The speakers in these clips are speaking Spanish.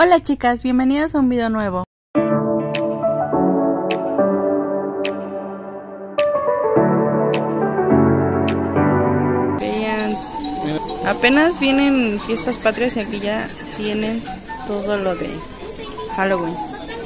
Hola chicas, bienvenidas a un video nuevo. Vean, apenas vienen fiestas patrias y aquí ya tienen todo lo de Halloween.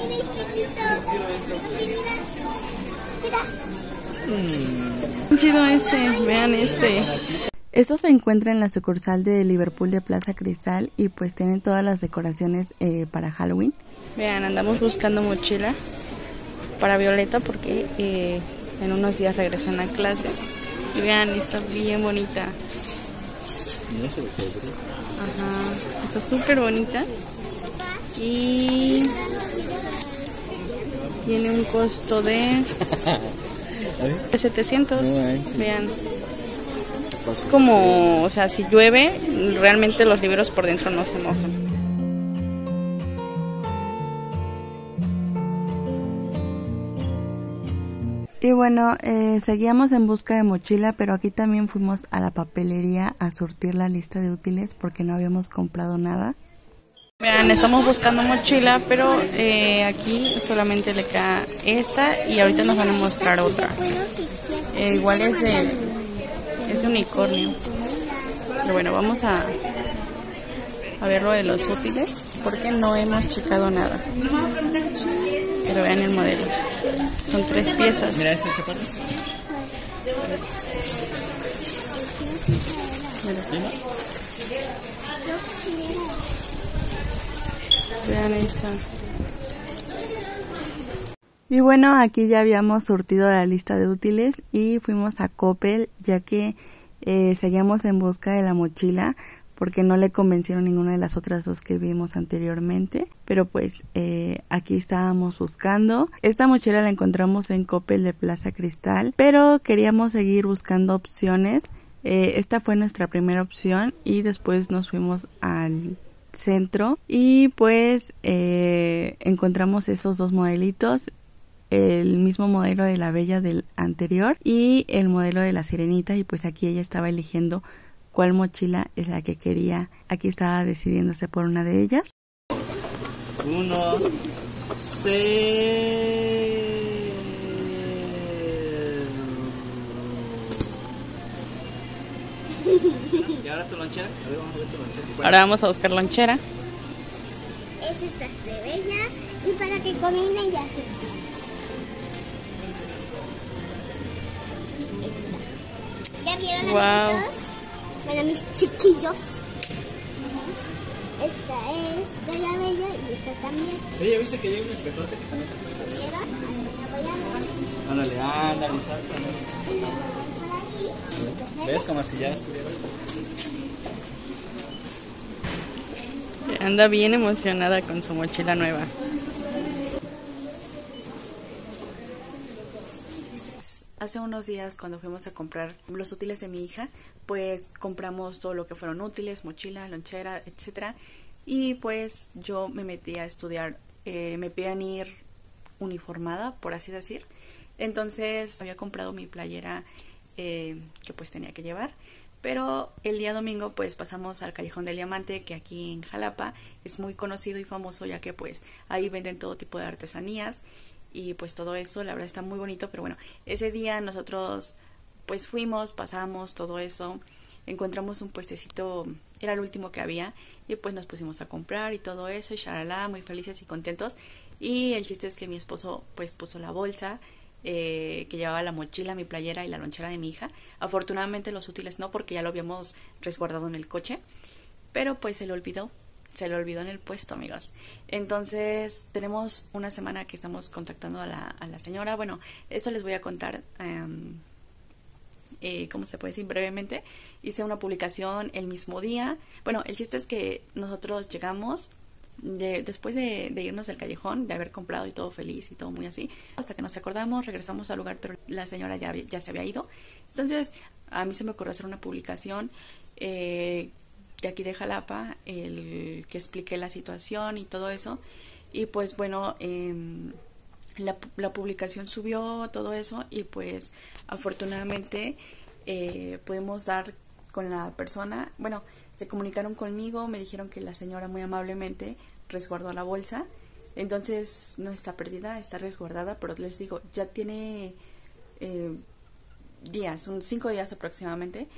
Chido ese, vean este. Esto se encuentra en la sucursal de Liverpool de Plaza Cristal y pues tienen todas las decoraciones para Halloween. Vean, andamos buscando mochila para Violeta porque en unos días regresan a clases. Y vean, está bien bonita. Ajá, está súper bonita. Y tiene un costo de 700. Vean. Es como, o sea, si llueve, realmente los libros por dentro no se mojan. Y bueno, seguíamos en busca de mochila, pero aquí también fuimos a la papelería a surtir la lista de útiles porque no habíamos comprado nada. Vean, estamos buscando mochila, pero aquí solamente le queda esta y ahorita nos van a mostrar otra. Igual es de unicornio. Pero bueno, vamos a ver lo de los útiles porque no hemos checado nada. Pero vean el modelo. Son 3 piezas. Mira ese chaparro. Vean esta. Y bueno, aquí ya habíamos surtido la lista de útiles y fuimos a Coppel ya que seguíamos en busca de la mochila porque no le convencieron ninguna de las otras dos que vimos anteriormente, pero pues aquí estábamos buscando. Esta mochila la encontramos en Coppel de Plaza Cristal, pero queríamos seguir buscando opciones. Esta fue nuestra primera opción y después nos fuimos al centro y pues encontramos esos dos modelitos, el mismo modelo de la Bella del anterior y el modelo de la Sirenita, y pues aquí ella estaba eligiendo cuál mochila es la que quería. Aquí estaba decidiéndose por una de ellas. 1, 6. ¿Y ahora tu lonchera? A ver, vamos a ver tu lonchera. Ahora vamos a buscar lonchera. Es esta de Bella y para que combine ya se... ¿Ya vieron, wow, amiguitos? Bueno, mis chiquillos. Esta es de la Bella y esta también. Oye, ¿viste que hay un espejote? ¿Vieron? Ándale, ándale, sácalo. ¿Ves? Como si ya estuviera. Anda bien emocionada con su mochila nueva. Hace unos días cuando fuimos a comprar los útiles de mi hija, pues compramos todo lo que fueron útiles, mochila, lonchera, etcétera. Y pues yo me metí a estudiar, me pedían ir uniformada, por así decir. Entonces había comprado mi playera que pues tenía que llevar. Pero el día domingo pues pasamos al Callejón del Diamante, que aquí en Jalapa es muy conocido y famoso, ya que pues ahí venden todo tipo de artesanías. Y pues todo eso, la verdad está muy bonito. Pero bueno, ese día nosotros pues fuimos, pasamos todo eso, encontramos un puestecito, era el último que había, y pues nos pusimos a comprar y todo eso, y shalala, muy felices y contentos. Y el chiste es que mi esposo pues puso la bolsa que llevaba la mochila, mi playera y la lonchera de mi hija. Afortunadamente los útiles no, porque ya lo habíamos resguardado en el coche, pero pues se le olvidó en el puesto, amigos. Entonces tenemos una semana que estamos contactando a la señora. Bueno, esto les voy a contar ¿cómo se puede decir? Brevemente. Hice una publicación el mismo día. Bueno, el chiste es que nosotros llegamos después de irnos del callejón, de haber comprado y todo feliz y todo muy así, hasta que nos acordamos, regresamos al lugar, pero la señora ya se había ido. Entonces a mí se me ocurrió hacer una publicación de aquí de Jalapa, que expliqué la situación y todo eso. Y pues bueno, la publicación subió todo eso, y pues afortunadamente pudimos dar con la persona. Bueno, se comunicaron conmigo, me dijeron que la señora muy amablemente resguardó la bolsa. Entonces no está perdida, está resguardada, pero les digo, ya tiene días, son 5 días aproximadamente,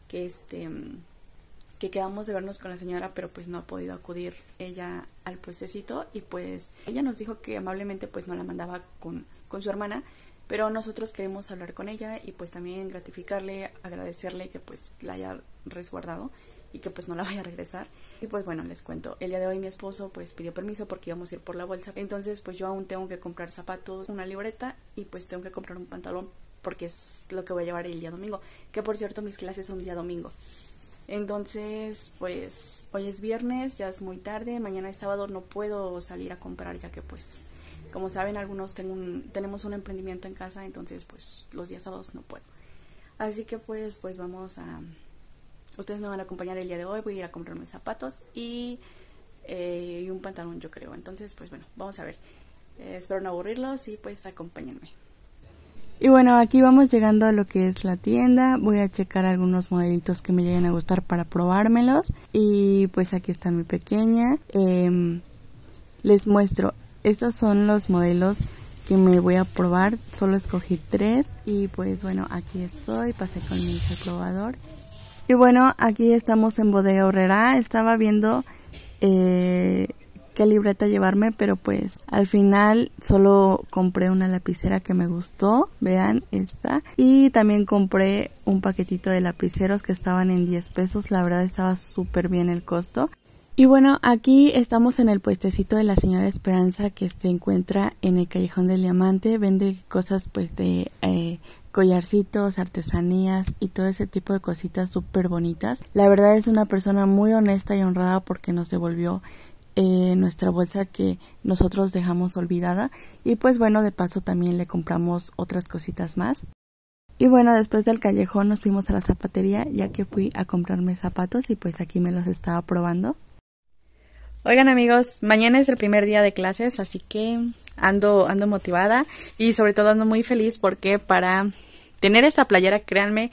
que quedamos de vernos con la señora, pero pues no ha podido acudir ella al puestecito, y pues ella nos dijo que amablemente pues no la mandaba con su hermana, pero nosotros queremos hablar con ella y pues también gratificarle, agradecerle que pues la haya resguardado y que pues no la vaya a regresar. Y pues bueno, les cuento, el día de hoy mi esposo pues pidió permiso porque íbamos a ir por la bolsa, entonces pues yo aún tengo que comprar zapatos, una libreta y pues tengo que comprar un pantalón porque es lo que voy a llevar el día domingo, que por cierto mis clases son día domingo. Entonces pues hoy es viernes, ya es muy tarde, mañana es sábado, no puedo salir a comprar ya que pues como saben algunos tenemos un emprendimiento en casa, entonces pues los días sábados no puedo. Así que pues vamos a... Ustedes me van a acompañar el día de hoy, voy a ir a comprarme zapatos y un pantalón yo creo. Entonces pues bueno, vamos a ver. Espero no aburrirlos y pues acompáñenme. Y bueno, aquí vamos llegando a lo que es la tienda. Voy a checar algunos modelitos que me lleguen a gustar para probármelos. Y pues aquí está mi pequeña. Les muestro, estos son los modelos que me voy a probar. Solo escogí 3 y pues bueno, aquí estoy, pasé con mi hija al probador. Y bueno, aquí estamos en Bodega Aurrerá. Estaba viendo qué libreta llevarme, pero pues al final solo compré una lapicera que me gustó. Vean esta. Y también compré un paquetito de lapiceros que estaban en 10 pesos. La verdad estaba súper bien el costo. Y bueno, aquí estamos en el puestecito de la señora Esperanza, que se encuentra en el Callejón del Diamante. Vende cosas pues de... collarcitos, artesanías y todo ese tipo de cositas súper bonitas. La verdad es una persona muy honesta y honrada porque nos devolvió nuestra bolsa que nosotros dejamos olvidada, y pues bueno, de paso también le compramos otras cositas más. Y bueno, después del callejón nos fuimos a la zapatería, ya que fui a comprarme zapatos y pues aquí me los estaba probando. Oigan amigos, mañana es el primer día de clases, así que ando motivada y sobre todo ando muy feliz porque para tener esta playera, créanme,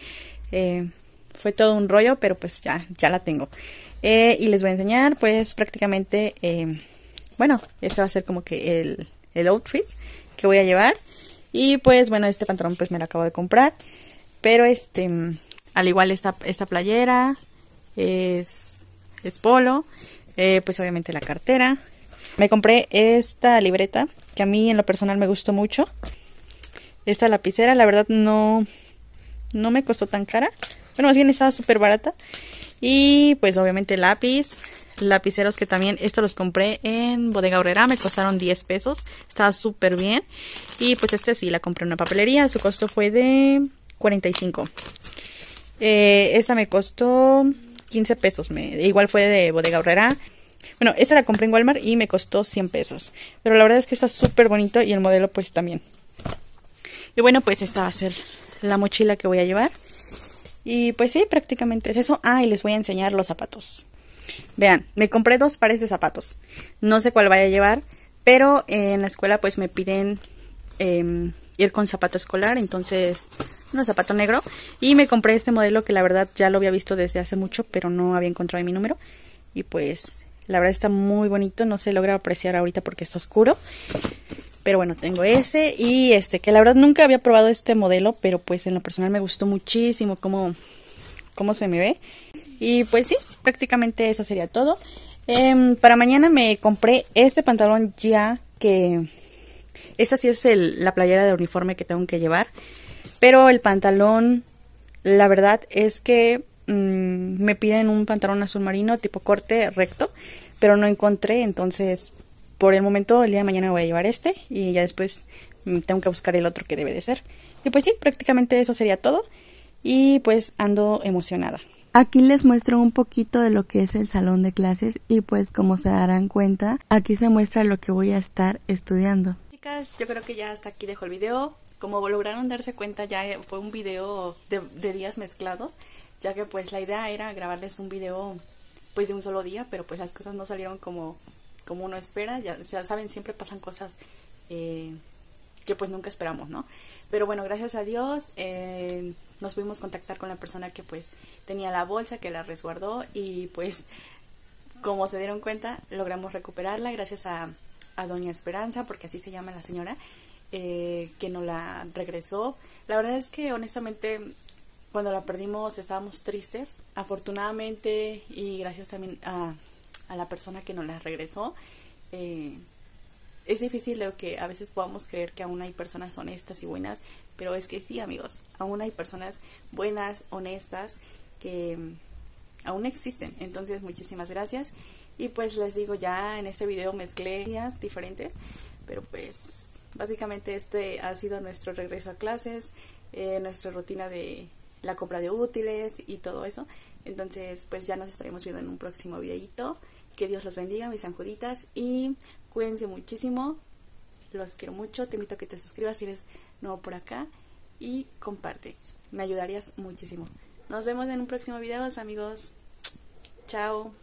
fue todo un rollo, pero pues ya la tengo. Y les voy a enseñar pues prácticamente, bueno, este va a ser como que el outfit que voy a llevar. Y pues bueno, este pantalón pues me lo acabo de comprar, pero al igual esta playera es polo. Pues obviamente la cartera. Me compré esta libreta que a mí en lo personal me gustó mucho. Esta lapicera, la verdad no me costó tan cara. Bueno, más bien estaba súper barata. Y pues obviamente lapiceros que también, estos los compré en Bodega Aurrerá, me costaron 10 pesos. Estaba súper bien. Y pues sí, la compré en una papelería, su costo fue de 45. Esta me costó 15 pesos, igual fue de Bodega Aurrerá. Bueno, esta la compré en Walmart y me costó 100 pesos. Pero la verdad es que está súper bonito y el modelo pues también. Y bueno, pues esta va a ser la mochila que voy a llevar. Y pues sí, prácticamente es eso. Y les voy a enseñar los zapatos. Vean, me compré 2 pares de zapatos. No sé cuál vaya a llevar, pero en la escuela pues me piden ir con zapato escolar, entonces un zapato negro, y me compré este modelo que la verdad ya lo había visto desde hace mucho, pero no había encontrado mi número, y pues la verdad está muy bonito. No se logra apreciar ahorita porque está oscuro, pero bueno, tengo ese y que la verdad nunca había probado este modelo, pero pues en lo personal me gustó muchísimo cómo se me ve. Y pues sí, prácticamente eso sería todo. Para mañana me compré este pantalón ya que... Esta sí es la playera de uniforme que tengo que llevar. Pero el pantalón, la verdad es que me piden un pantalón azul marino tipo corte recto, pero no encontré. Entonces, por el momento, el día de mañana voy a llevar este y ya después tengo que buscar el otro que debe de ser. Y pues sí, prácticamente eso sería todo. Y pues ando emocionada. Aquí les muestro un poquito de lo que es el salón de clases y pues como se darán cuenta, aquí se muestra lo que voy a estar estudiando. Chicas, yo creo que ya hasta aquí dejo el video. Como lograron darse cuenta, ya fue un video de días mezclados, ya que pues la idea era grabarles un video pues de un solo día, pero pues las cosas no salieron como uno espera. Ya saben, siempre pasan cosas que pues nunca esperamos, ¿no? Pero bueno, gracias a Dios nos pudimos contactar con la persona que pues tenía la bolsa, que la resguardó, y pues como se dieron cuenta, logramos recuperarla gracias a Doña Esperanza, porque así se llama la señora, que nos la regresó. La verdad es que honestamente cuando la perdimos estábamos tristes. Afortunadamente y gracias también a la persona que nos la regresó, es difícil lo que a veces podamos creer que aún hay personas honestas y buenas, pero es que sí, amigos, aún hay personas buenas, honestas, que aún existen. Entonces muchísimas gracias. Y pues les digo, ya en este video mezclé días diferentes, pero pues básicamente este ha sido nuestro regreso a clases, nuestra rutina de la compra de útiles y todo eso. Entonces pues ya nos estaremos viendo en un próximo videito. Que Dios los bendiga, mis anjuditas, y cuídense muchísimo. Los quiero mucho. Te invito a que te suscribas si eres nuevo por acá y comparte, me ayudarías muchísimo. Nos vemos en un próximo video, amigos. Chao.